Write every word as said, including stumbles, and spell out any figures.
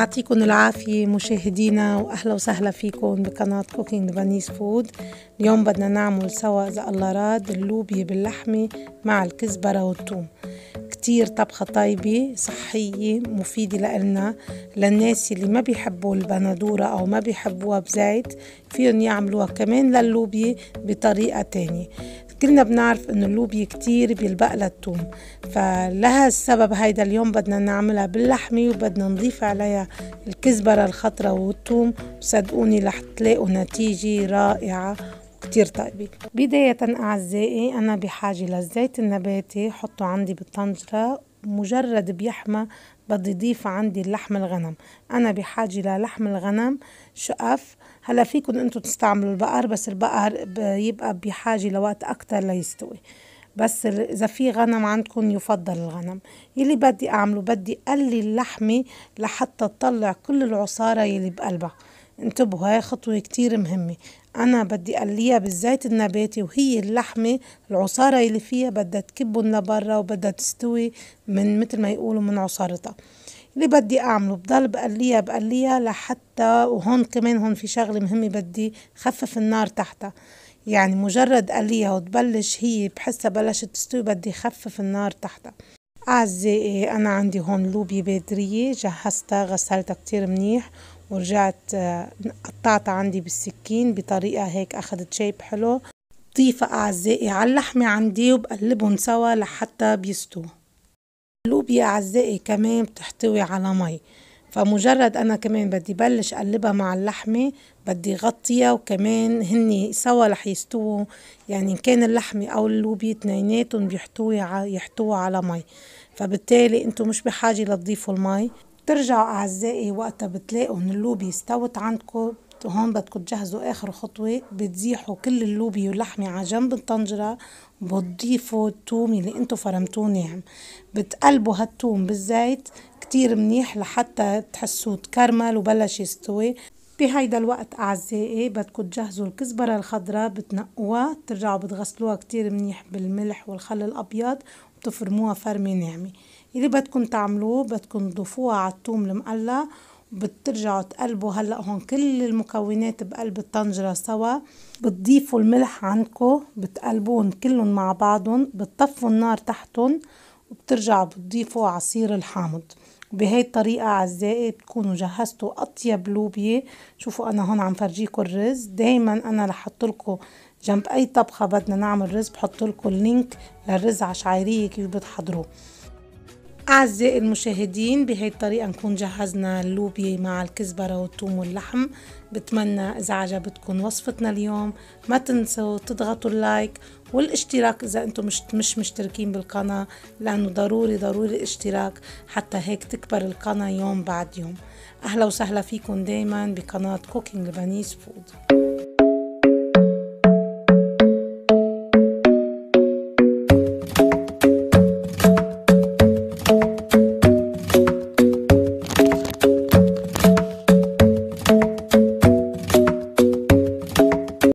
يعطيكم العافية مشاهدينا، وأهلا وسهلا فيكم بقناة كوكينج لبنيس فود. اليوم بدنا نعمل سوا إذا الله راد اللوبيا باللحمة مع الكزبرة والثوم. كتير طبخة طيبة صحية مفيدة لإلنا، للناس اللي ما بيحبوا البندورة أو ما بيحبوها بزيت فيهم يعملوها كمان لللوبيا بطريقة تانية. كلنا بنعرف انه اللوبيا كتير بيلبق لها الثوم، فلها السبب هيدا اليوم بدنا نعملها باللحمة وبدنا نضيف عليها الكزبرة الخضراء والثوم. صدقوني رح تلاقوا نتيجة رائعة كتير طيبة. بداية أعزائي أنا بحاجة للزيت النباتي، حطه عندي بالطنجرة، مجرد بيحمى بدي ضيف عندي اللحم الغنم. أنا بحاجة للحم الغنم شقف. هلا فيكن انتو تستعملوا البقر، بس البقر بيبقى بحاجة لوقت أكتر ليستوي، بس إذا في غنم عندكم يفضل الغنم. يلي بدي أعمله بدي قلي اللحمة لحتى تطلع كل العصارة يلي بقلبها. انتبهوا هاي خطوة كتير مهمة. أنا بدي قليها بالزيت النباتي، وهي اللحمة العصارة اللي فيها بدها تكبن لبرا وبدها تستوي من مثل ما يقولوا من عصارتها. اللي بدي أعمله بضل بقليها بقليها لحتى، وهون كمان هون في شغلة مهمة بدي خفف النار تحتها، يعني مجرد قليها وتبلش هي بحسها بلشت تستوي بدي خفف النار تحتها. أعزائي أنا عندي هون لوبيا بيدرية جهزتها، غسلتها كتير منيح ورجعت قطعتها عندي بالسكين بطريقة هيك أخذت شيب حلو. ضيفة أعزائي على اللحمة عندي وبقلبهم سوا لحتى بيستووا. اللوبيا أعزائي كمان بتحتوي على مي، فمجرد أنا كمان بدي بلش قلبها مع اللحمة بدي غطيها، وكمان هني سوا رح يستووا. يعني إن كان اللحمة أو اللوبيا اتنيناتهم بيحتوي يحتووا على مي، فبالتالي انتو مش بحاجة لتضيفوا المي. بترجعوا أعزائي وقتها بتلاقوا إن اللوبيا استوت عندكم، هون بدكم تجهزوا آخر خطوة، بتزيحوا كل اللوبيا واللحمة على جنب الطنجرة، بتضيفوا الثوم اللي انتو فرمتوه ناعم، بتقلبوا هالثوم بالزيت كتير منيح لحتى تحسوه تكرمل وبلش يستوي. بهيدا الوقت أعزائي بدكم تجهزوا الكزبرة الخضراء، بتنقوها ترجعوا بتغسلوها كتير منيح بالملح والخل الأبيض وبتفرموها فرمة ناعمة. اللي بدكم تعملوه بدكم تضيفوها على الثوم المقلى، بترجعوا تقلبوا. هلا هون كل المكونات بقلب الطنجرة سوا، بتضيفوا الملح عندكم بتقلبون كلهم مع بعضهم، بتطفوا النار تحتهم وبترجعوا بتضيفوا عصير الحامض. بهي الطريقة أعزائي بتكونوا جهزتوا أطيب لوبيا. شوفوا أنا هون عم فرجيكم الرز، دايما أنا رح أحطلكم جنب أي طبخة بدنا نعمل رز بحطلكم اللينك للرز عشعيرية كيف بتحضروه. أعزائي المشاهدين بهي الطريقة نكون جهزنا اللوبيا مع الكزبرة والثوم واللحم. بتمنى إذا عجبتكم وصفتنا اليوم ما تنسوا تضغطوا اللايك والاشتراك إذا أنتم مش, مش مشتركين بالقناة، لأنه ضروري ضروري الاشتراك حتى هيك تكبر القناة يوم بعد يوم. أهلا وسهلا فيكم دايما بقناة كوكينج لبنيس فود.